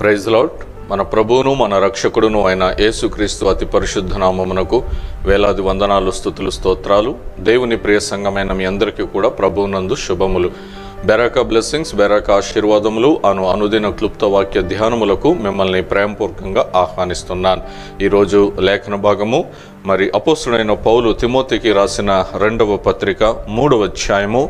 Praise lord. మన ప్రభువును మన రక్షకుడును అయిన యేసుక్రీస్తు అతి పరిశుద్ధ నామమునకు వేలాది వందనాలు, స్తుతులు, స్తోత్రాలు. దేవుని ప్రియ సంఘమైన మీ అందరికీ కూడా ప్రభువునందు శుభములు. బెరాక బ్లెస్సింగ్స్, బెరాక ఆశీర్వాదములు అనుదిన క్లుప్త వాక్య ధ్యానములకు మిమ్మల్ని ప్రేమపూర్వకంగా ఆహ్వానిస్తున్నాను. ఈరోజు లేఖన భాగము అపోస్తుడైన పౌలు తిమోతికి రాసిన 2వ పత్రిక 3వ అధ్యాయము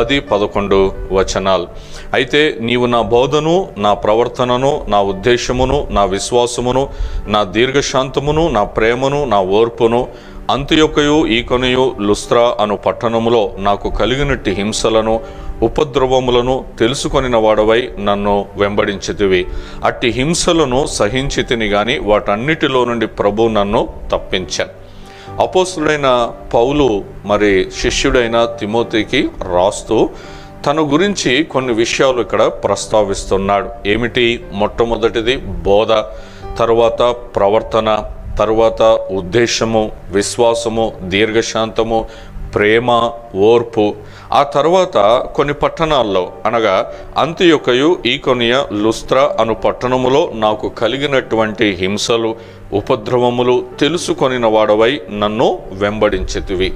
10-11 వచనాలు. అయితే నీవు నా బోధను, నా ప్రవర్తనను, నా ఉద్దేశమును, నా విశ్వాసమును, నా దీర్ఘశాంతమును, నా ప్రేమను, నా ఓర్పును, అంతియొకయు ఈకొనియు లుస్త్రా అను పట్టణములో నాకు కలిగినట్టి హింసలను ఉపద్రవములను తెలుసుకొనిన వాడవై నన్ను వెంబడించితివి. అట్టి హింసలను సహించితిని గాని వాటన్నిటిలో నుండి ప్రభు నన్ను తప్పించాను. అపోస్తుడైన పౌలు శిష్యుడైన తిమోతికి రాస్తూ తన గురించి కొన్ని విషయాలు ఇక్కడ ప్రస్తావిస్తున్నాడు. ఏమిటి? మొట్టమొదటిది బోధ, తరువాత ప్రవర్తన, తరువాత ఉద్దేశము, విశ్వాసము, దీర్ఘశాంతము, ప్రేమ, ఓర్పు. ఆ తర్వాత కొన్ని పట్టణాల్లో అనగా అంతియొకయు ఈకొనియ లుస్త్రా అను పట్టణములో నాకు కలిగినటువంటి హింసలు ఉపద్రవములు తెలుసుకొనిన వాడవై నన్ను వెంబడించితివి.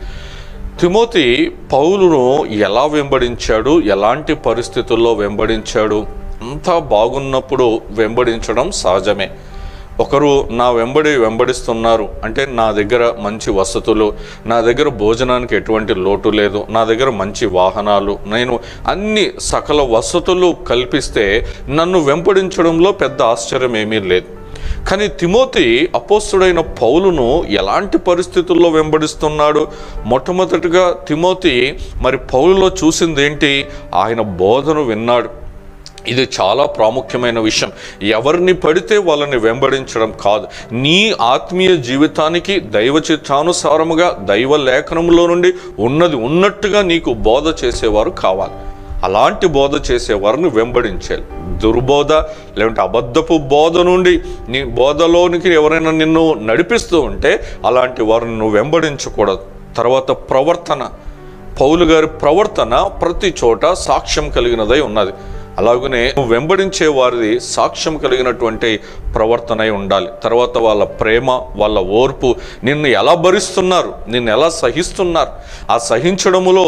తిమోతి పౌలును ఎలా వెంబడించాడు? ఎలాంటి పరిస్థితుల్లో వెంబడించాడు? అంతా బాగున్నప్పుడు వెంబడించడం సహజమే. ఒకరు నా వెంబడిస్తున్నారు అంటే నా దగ్గర మంచి వసతులు, నా దగ్గర భోజనానికి ఎటువంటి లోటు లేదు, నా దగ్గర మంచి వాహనాలు, నేను అన్ని సకల వసతులు కల్పిస్తే నన్ను వెంబడించడంలో పెద్ద ఆశ్చర్యం ఏమీ లేదు. కానీ తిమోతి అపోస్తుడైన పౌలును ఎలాంటి పరిస్థితుల్లో వెంబడిస్తున్నాడు? మొట్టమొదటిగా తిమోతి పౌలులో చూసింది ఏంటి? ఆయన బోధను విన్నాడు. ఇది చాలా ప్రాముఖ్యమైన విషయం. ఎవరిని పడితే వాళ్ళని వెంబడించడం కాదు. నీ ఆత్మీయ జీవితానికి దైవ చిత్తానుసారముగా దైవ లేఖనంలో నుండి ఉన్నది ఉన్నట్టుగా నీకు బోధ చేసేవారు కావాలి. అలాంటి బోధ చేసేవారిని వెంబడించాలి. దుర్బోధ లేదంటే అబద్ధపు బోధ నుండి నీ బోధలోనికి ఎవరైనా నిన్ను నడిపిస్తూ ఉంటే అలాంటి వారిని నువ్వు వెంబడించకూడదు. తర్వాత ప్రవర్తన. పౌలు గారి ప్రవర్తన ప్రతి చోట సాక్ష్యం కలిగినదై ఉన్నది. అలాగనే వెంబడించే వారిది సాక్ష్యం కలిగినటువంటి ప్రవర్తన ఉండాలి. తర్వాత వాళ్ళ ప్రేమ, వాళ్ళ ఓర్పు, నిన్ను ఎలా భరిస్తున్నారు, నిన్ను ఎలా సహిస్తున్నారు, ఆ సహించడములో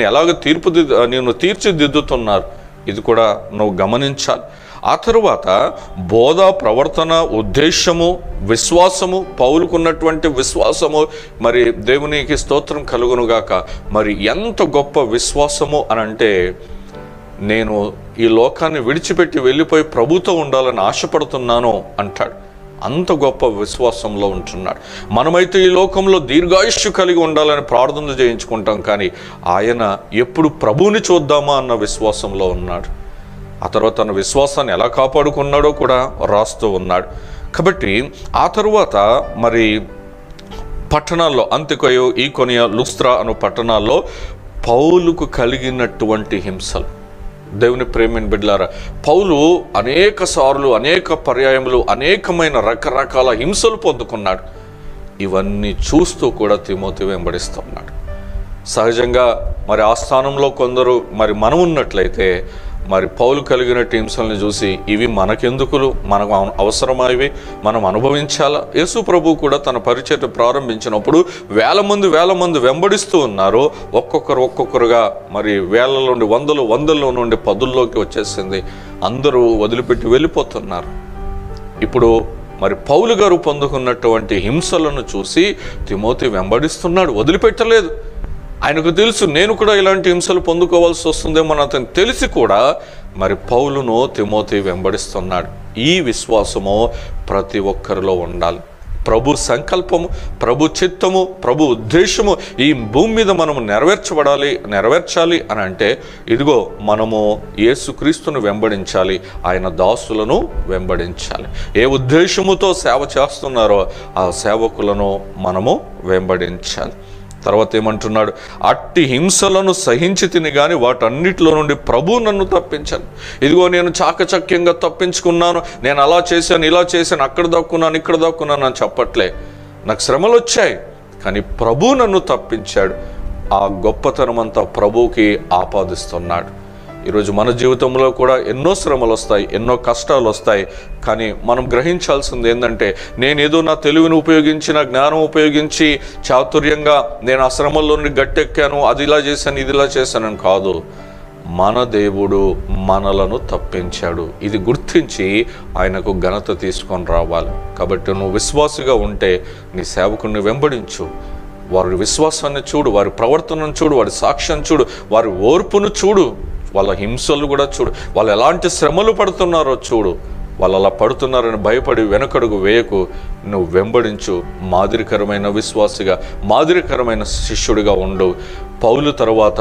నిన్ను తీర్చిదిద్దుతున్నారు, ఇది కూడా నువ్వు గమనించాలి. ఆ తరువాత బోధ, ప్రవర్తన, ఉద్దేశము, విశ్వాసము. పౌలుకున్నటువంటి విశ్వాసము దేవునికి స్తోత్రం కలుగునుగాక. ఎంత గొప్ప విశ్వాసము అనంటే, నేను ఈ లోకాన్ని విడిచిపెట్టి వెళ్ళిపోయి ప్రభుతో ఉండాలని ఆశపడుతున్నాను అంటాడు. అంత గొప్ప విశ్వాసంలో ఉంటున్నాడు. మనమైతే ఈ లోకంలో దీర్ఘాయుష్యు కలిగి ఉండాలని ప్రార్థన చేయించుకుంటాం, కానీ ఆయన ఎప్పుడు ప్రభువుని చూద్దామా అన్న విశ్వాసంలో ఉన్నాడు. ఆ తర్వాత తన విశ్వాసాన్ని ఎలా కాపాడుకున్నాడో కూడా రాస్తూ ఉన్నాడు. కాబట్టి ఆ తరువాత పట్టణాల్లో అంతియొకయు ఈకొనియ లుస్త్రా అను పట్టణాల్లో పౌలుకు కలిగినటువంటి హింసలు. దేవుని ప్రేమిని బిడ్డలారా, పౌలు అనేక సార్లు, అనేక పర్యాయములు, అనేకమైన రకరకాల హింసలు పొందుకున్నాడు. ఇవన్నీ చూస్తూ కూడా తిమోతి వెంబడిస్తున్నాడు. సహజంగా ఆ స్థానంలో కొందరు మనం ఉన్నట్లయితే పౌలు కలిగినట్టు హింసల్ని చూసి ఇవి మనకెందుకులు, మనకు అవసరమా, ఇవి మనం అనుభవించాలా? యేసు ప్రభు కూడా తన పరిచర్య ప్రారంభించినప్పుడు వేల మంది వెంబడిస్తూ ఉన్నారు. ఒక్కొక్కరుగా వేలలో నుండి వందల్లో నుండి 10,000లోకి వచ్చేసింది. అందరూ వదిలిపెట్టి వెళ్ళిపోతున్నారు. ఇప్పుడు పౌలు గారు పొందుకున్నటువంటి హింసలను చూసి తిమోతి వెంబడిస్తున్నాడు, వదిలిపెట్టలేదు. ఆయనకు తెలుసు నేను కూడా ఇలాంటి హింసలు పొందుకోవాల్సి వస్తుందేమో అతను తెలిసి కూడా పౌలును తిమోతి వెంబడిస్తున్నాడు. ఈ విశ్వాసము ప్రతి ఒక్కరిలో ఉండాలి. ప్రభు సంకల్పము, ప్రభు చిత్తము, ప్రభు ఉద్దేశము ఈ భూమి మీద మనము నెరవేర్చాలి అని అంటే ఇదిగో మనము యేసుక్రీస్తును వెంబడించాలి, ఆయన దాసులను వెంబడించాలి. ఏ ఉద్దేశముతో సేవ చేస్తున్నారో ఆ సేవకులను మనము వెంబడించాలి. తర్వాత ఏమంటున్నాడు? అట్టి హింసలను సహించి తిని కానీ వాటన్నిటిలో నుండి ప్రభు నన్ను తప్పించాను. ఇదిగో నేను చాకచక్యంగా తప్పించుకున్నాను, నేను అలా చేశాను, ఇలా చేశాను, అక్కడ దాక్కున్నాను, ఇక్కడ దాక్కున్నాను అని చెప్పట్లే. నాకు శ్రమలు వచ్చాయి, కానీ ప్రభు నన్ను తప్పించాడు. ఆ గొప్పతనం అంతా ప్రభువుకి ఆపాదిస్తున్నాడు. ఈరోజు మన జీవితంలో కూడా ఎన్నో శ్రమలు వస్తాయి, ఎన్నో కష్టాలు వస్తాయి. కానీ మనం గ్రహించాల్సింది ఏంటంటే, నేనేదో నా తెలివిని ఉపయోగించి, నా జ్ఞానం ఉపయోగించి చాతుర్యంగా నేను ఆ శ్రమల్లో నుండి గట్టెక్కాను, అది ఇలా చేశాను, ఇది ఇలా చేశానని కాదు. మన దేవుడు మనలను తప్పించాడు. ఇది గుర్తించి ఆయనకు ఘనత తీసుకొని రావాలి. కాబట్టి నువ్వు విశ్వాసిగా ఉంటే నీ సేవకుడిని వెంబడించు. వారి విశ్వాసాన్ని చూడు, వారి ప్రవర్తనను చూడు, వారి సాక్ష్యం చూడు, వారి ఓర్పును చూడు, వాళ్ళ హింసలు కూడా చూడు, వాళ్ళు ఎలాంటి శ్రమలు పడుతున్నారో చూడు. వాళ్ళు అలా పడుతున్నారని భయపడి వెనకడుగు వేయకు. నువ్వు వెంబడించు. మాదిరికరమైన విశ్వాసిగా, మాదిరికరమైన శిష్యుడిగా ఉండు. పౌలు తర్వాత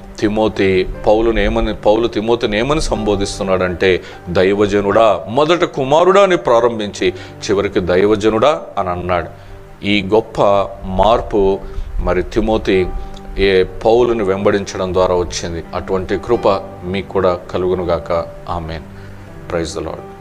పౌలు తిమోతిని ఏమని సంబోధిస్తున్నాడంటే, దైవజనుడా, మొదట కుమారుడా అని ప్రారంభించి చివరికి దైవజనుడా అని అన్నాడు. ఈ గొప్ప మార్పు మరి తిమోతి పౌలుని వెంబడించడం ద్వారా వచ్చింది. అటువంటి కృప మీకు కూడా కలుగునుగాక. ఆమేన్. Praise the lord.